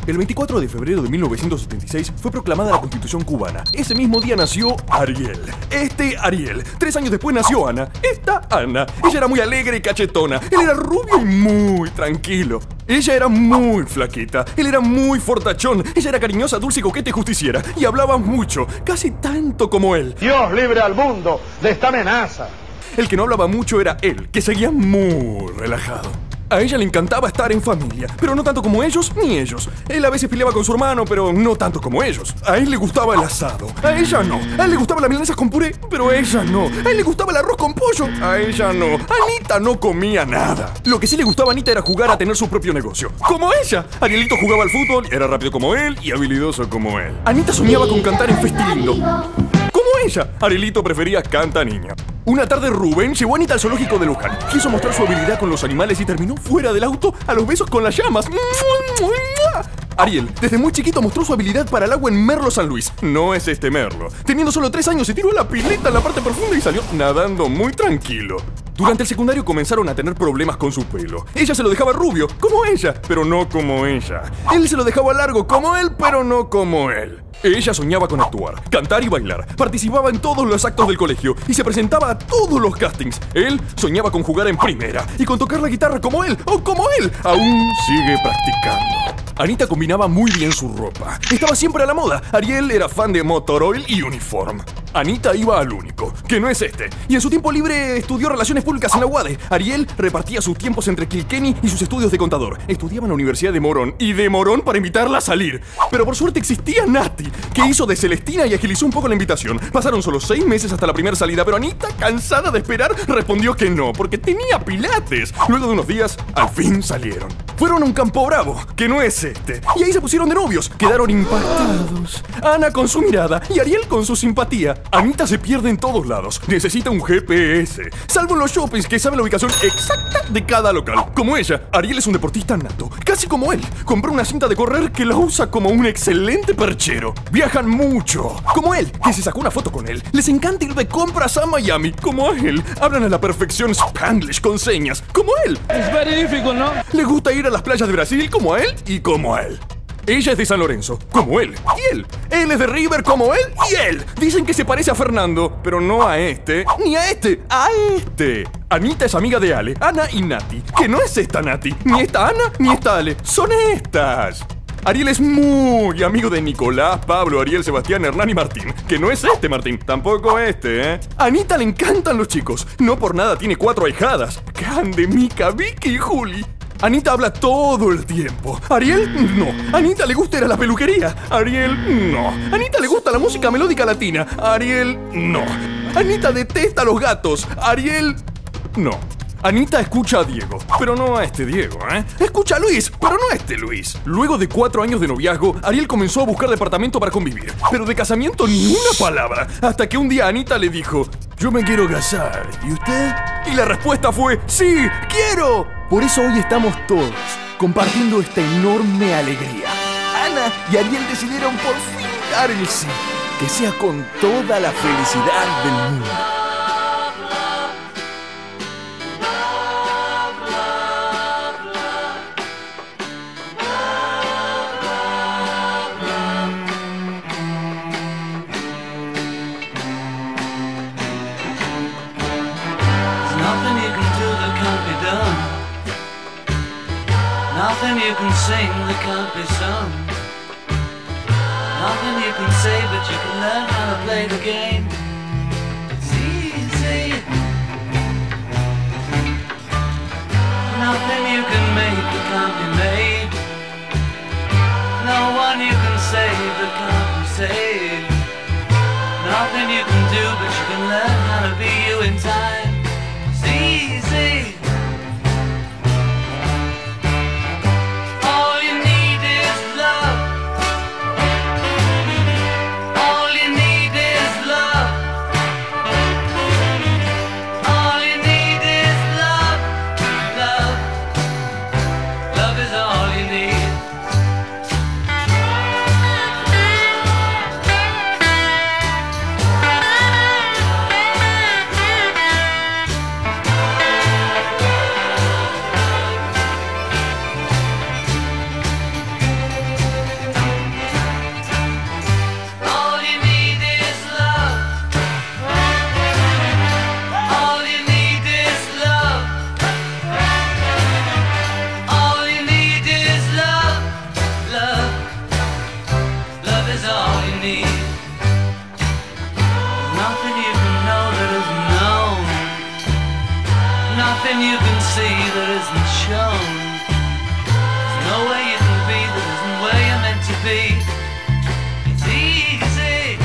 El 24 de febrero de 1976 fue proclamada la Constitución cubana. Ese mismo día nació Ariel. Ariel. 3 años después nació Ana. Ana. Ella era muy alegre y cachetona. Él era rubio y muy tranquilo. Ella era muy flaquita. Él era muy fortachón. Ella era cariñosa, dulce, coqueta y justiciera. Y hablaba mucho, casi tanto como él. Dios libre al mundo de esta amenaza. El que no hablaba mucho era él, que seguía muy relajado. A ella le encantaba estar en familia, pero no tanto como ellos ni ellos. Él a veces peleaba con su hermano, pero no tanto como ellos. A él le gustaba el asado, a ella no. A él le gustaba la milanesa con puré, pero a ella no. A él le gustaba el arroz con pollo, a ella no. Anita no comía nada. Lo que sí le gustaba a Anita era jugar a tener su propio negocio. Como ella. Arielito jugaba al fútbol, era rápido como él y habilidoso como él. Anita soñaba con cantar en Festilindo. Como ella. Arielito prefería Canta Niña. Una tarde Rubén llevó a Anita al zoológico de Luján. Quiso mostrar su habilidad con los animales y terminó fuera del auto a los besos con las llamas. Ariel, desde muy chiquito mostró su habilidad para el agua en Merlo San Luis. No es este Merlo. Teniendo solo 3 años se tiró a la pileta en la parte profunda y salió nadando muy tranquilo. Durante el secundario comenzaron a tener problemas con su pelo. Ella se lo dejaba rubio, como ella, pero no como ella. Él se lo dejaba largo, como él, pero no como él. Ella soñaba con actuar, cantar y bailar. Participaba en todos los actos del colegio y se presentaba a todos los castings. Él soñaba con jugar en primera y con tocar la guitarra como él, o como él. Aún sigue practicando. Anita combinaba muy bien su ropa. Estaba siempre a la moda. Ariel era fan de Motoroil y Uniform. Anita iba al único, que no es este. Y en su tiempo libre estudió Relaciones Públicas en la UADE. Ariel repartía sus tiempos entre Kilkenny y sus estudios de contador. Estudiaba en la Universidad de Morón y de Morón para invitarla a salir. Pero por suerte existía Nati, que hizo de Celestina y agilizó un poco la invitación. Pasaron solo 6 meses hasta la primera salida, pero Anita, cansada de esperar, respondió que no, porque tenía pilates. Luego de unos días, al fin salieron. Fueron a un Campo Bravo, que no es este. Y ahí se pusieron de novios. Quedaron impactados. Ana con su mirada y Ariel con su simpatía. Anita se pierde en todos lados. Necesita un GPS. Salvo en los shoppings, que sabe la ubicación exacta de cada local. Como ella, Ariel es un deportista nato. Casi como él. Compró una cinta de correr que la usa como un excelente perchero. Viajan mucho. Como él, que se sacó una foto con él. Les encanta ir de compras a Miami. Como a él. Hablan a la perfección Spanglish con señas. Como él. Es very difficult, ¿no? Le gusta ir a las playas de Brasil como a él y como a él. Ella es de San Lorenzo, como él y él. Él es de River, como él y él. Dicen que se parece a Fernando, pero no a este, ni a este, a este. Anita es amiga de Ale, Ana y Nati, que no es esta Nati, ni esta Ana, ni esta Ale. Son estas. Ariel es muy amigo de Nicolás, Pablo, Ariel, Sebastián, Hernán y Martín. Que no es este Martín, tampoco este, ¿eh? A Anita le encantan los chicos. No por nada tiene 4 ahijadas. Cande, Mica, Vicky y Juli. Anita habla todo el tiempo. Ariel, no. Anita le gusta ir a la peluquería. Ariel, no. Anita le gusta la música melódica latina. Ariel, no. Anita detesta a los gatos. Ariel, no. Anita escucha a Diego, pero no a este Diego, ¿eh? Escucha a Luis, pero no a este Luis. Luego de 4 años de noviazgo, Ariel comenzó a buscar departamento para convivir. Pero de casamiento ni una palabra. Hasta que un día Anita le dijo: yo me quiero casar, ¿y usted? Y la respuesta fue: ¡sí, quiero! Por eso hoy estamos todos compartiendo esta enorme alegría. Ana y Ariel decidieron por fin dar el sí. Que sea con toda la felicidad del mundo. Nothing you can sing that can't be sung. Nothing you can say, but you can learn how to play the game. It's easy. Nothing you can make that can't be made. No one you can save that can't be saved. Nothing you can do, but you can learn how to be you in time. It's easy. you can see that isn't shown. There's no way you can be that isn't where you're meant to be. It's easy.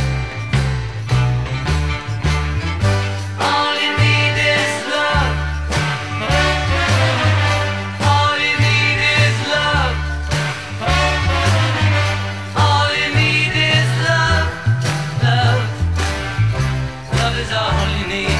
All you need is love. All you need is love. All you need is love. Love. Love is all you need.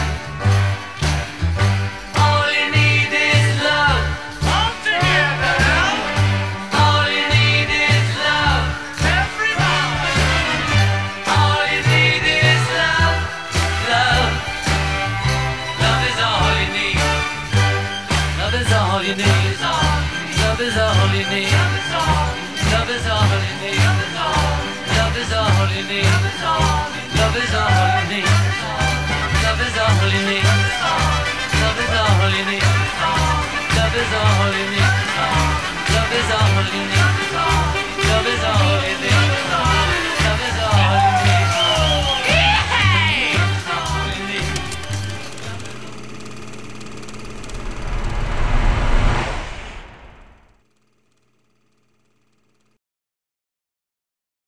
All you need is love. All together. All you need is love. Everybody. All you need is love. Love. Love is all you need. Love is all you need. Love is all you need. Love is all you need. Love is all you need. Love is all you need. Love is all you need. Love is all you need.